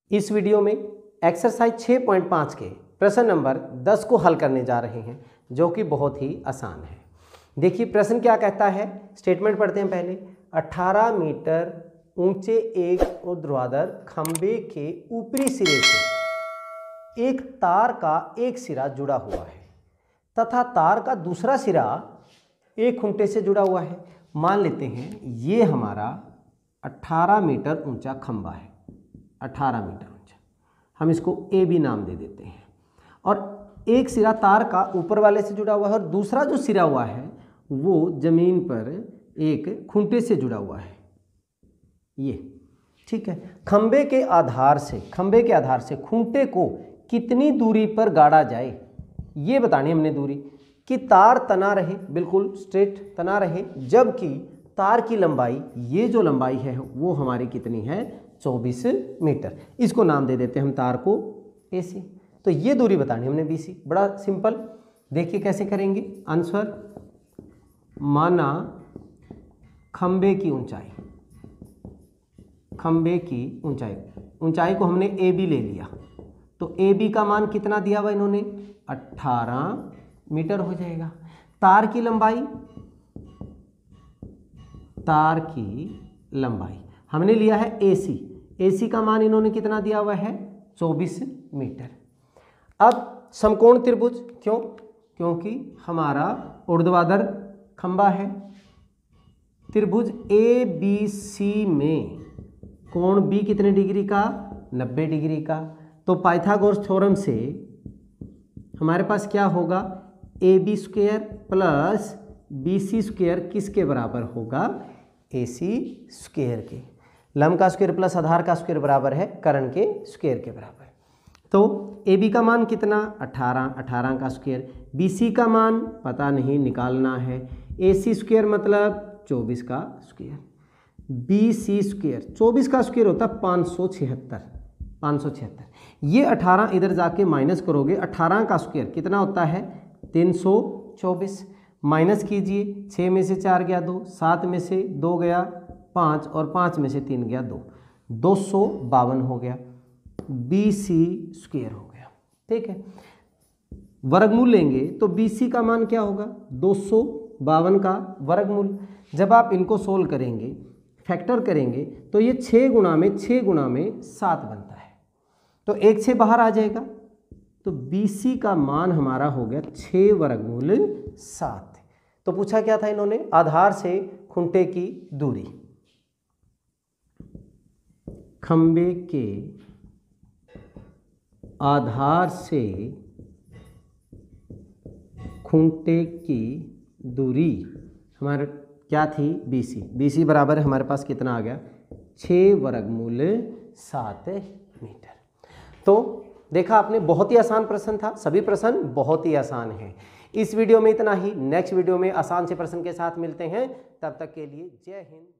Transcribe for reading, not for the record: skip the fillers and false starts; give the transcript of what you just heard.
इस वीडियो में एक्सरसाइज 6.5 के प्रश्न नंबर 10 को हल करने जा रहे हैं, जो कि बहुत ही आसान है। देखिए प्रश्न क्या कहता है, स्टेटमेंट पढ़ते हैं पहले। 18 मीटर ऊंचे एक ऊर्ध्वाधर खंबे के ऊपरी सिरे से एक तार का एक सिरा जुड़ा हुआ है तथा तार का दूसरा सिरा एक खूंटे से जुड़ा हुआ है। मान लेते हैं ये हमारा 18 मीटर ऊंचा खंबा है, 18 मीटर ऊंचा, हम इसको ए बी नाम दे देते हैं। और एक सिरा तार का ऊपर वाले से जुड़ा हुआ है और दूसरा जो सिरा हुआ है वो जमीन पर एक खूंटे से जुड़ा हुआ है, ये ठीक है। खंबे के आधार से खूंटे को कितनी दूरी पर गाड़ा जाए, ये बतानी हमने दूरी। कि तार तना रहे, बिल्कुल स्ट्रेट तना रहे, जबकि तार की लंबाई, ये जो लंबाई है वो हमारी कितनी है, 24 मीटर। इसको नाम दे देते हैं हम तार को AC। तो ये दूरी बतानी हमने BC। बड़ा सिंपल, देखिए कैसे करेंगे आंसर। माना खंबे की ऊंचाई को हमने AB ले लिया, तो AB का मान कितना दिया हुआ इन्होंने, 18 मीटर हो जाएगा। तार की लंबाई हमने लिया है AC का मान इन्होंने कितना दिया हुआ है, 24 मीटर। अब समकोण त्रिभुज, क्योंकि हमारा ऊर्ध्वाधर खंबा है। त्रिभुज ABC में कोण B कितने डिग्री का, 90 डिग्री का। तो पाइथागोरस थ्योरम से हमारे पास क्या होगा, AB square plus BC square किसके बराबर होगा, AC स्क्वायर के। लंब का स्क्वायर प्लस आधार का स्क्वायर बराबर है कर्ण के स्क्वायर के बराबर। तो AB का मान कितना, 18 का स्क्वायर। BC का मान पता नहीं, निकालना है। AC स्क्वायर मतलब 24 का स्क्वायर। BC स्क्वायर 24 का स्क्वायर होता है 576। ये 18 इधर जाके माइनस करोगे, 18 का स्क्वायर कितना होता है, 324। माइनस कीजिए, 6 में से 4 गया 2, 7 में से 2 गया 5 और 5 में से 3 गया 2, 252 हो गया। BC स्क्वायर हो गया, ठीक है। वर्गमूल लेंगे तो BC का मान क्या होगा, 252 का वर्गमूल। जब आप इनको सोल्व करेंगे, फैक्टर करेंगे, तो ये 6 गुणा में 7 बनता है, तो 1 6 बाहर आ जाएगा। तो BC का मान हमारा हो गया 6 वर्गमूल 7। तो पूछा क्या था इन्होंने, आधार से खूंटे की दूरी। खंबे के आधार से खूंटे की दूरी हमारे क्या थी, BC बराबर हमारे पास कितना आ गया, 6 वर्गमूल 7 मीटर। तो देखा आपने, बहुत ही आसान प्रश्न था, सभी प्रश्न बहुत ही आसान हैं। इस वीडियो में इतना ही, नेक्स्ट वीडियो में आसान से प्रश्न के साथ मिलते हैं। तब तक के लिए जय हिंद।